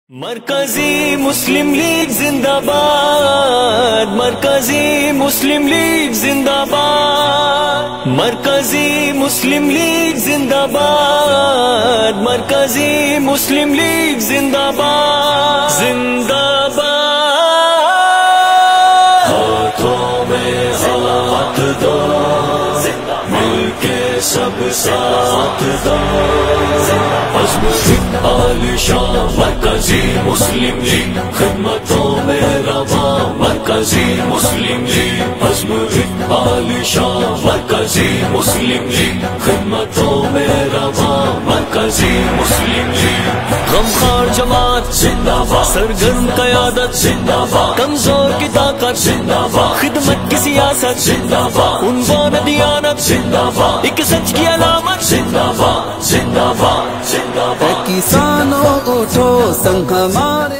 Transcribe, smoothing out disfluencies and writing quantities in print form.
مرکزی مسلم لیگ زندہ باد، مرکزی مسلم لیگ زندہ باد، مرکزی مسلم لیگ زندہ باد، مرکزی مسلم لیگ زندہ باد، زندہ باد۔ ہاتھوں میں ہاتھ دو، مل کے سب ساتھ دو، عزم عالی شان مرکزی مسلم لیگ، خدمتوں میں رواں مرکزی مسلم لیگ، عزم عالی شان مرکزی مسلم لیگ، خدمتوں میں رواں مرکزی مسلم لیگ۔ غمخوار جماعت زندہ باد، سرگرم قیادت زندہ باد، کمزور کی طاقت زندہ باد، خدمت کی سیاست زندہ باد، عنوان دیانت زندہ باد، ایک سچ کی علامت زندہ باد، زندہ باد، زندہ باد۔ کسانوں اٹھو سنگ ہمارے